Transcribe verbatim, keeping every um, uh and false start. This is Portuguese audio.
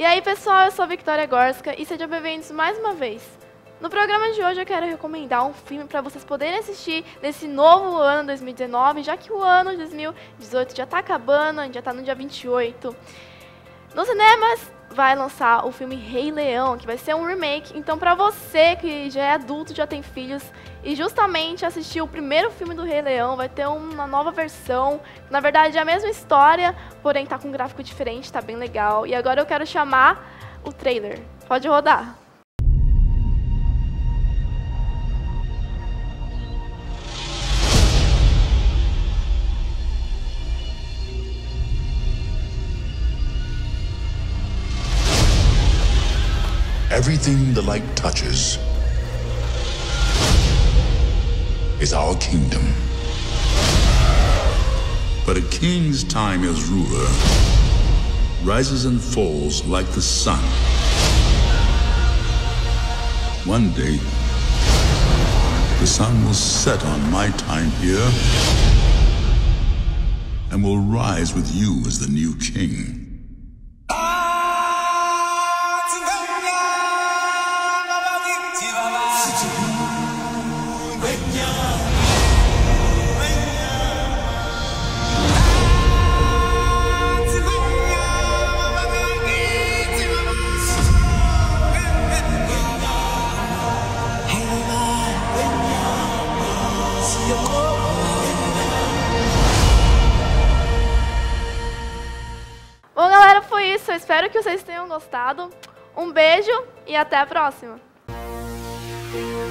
aí pessoal, eu sou a Victoria Gorska e sejam bem-vindos mais uma vez. No programa de hoje eu quero recomendar um filme para vocês poderem assistir nesse novo ano dois mil e dezenove, já que o ano de dois mil e dezoito já está acabando, a gente já está no dia vinte e oito. Nos cinemas vai lançar o filme Rei Leão, que vai ser um remake. Então, para você que já é adulto, já tem filhos e justamente assistiu o primeiro filme do Rei Leão, vai ter uma nova versão. Na verdade, é a mesma história, porém tá com um gráfico diferente, tá bem legal. E agora eu quero chamar o trailer. Pode rodar. Everything the light touches is our kingdom. But a king's time as ruler rises and falls like the sun. One day, the sun will set on my time here and will rise with you as the new king. Bom, galera, foi isso. Eu espero que vocês tenham gostado. Um beijo e até a próxima.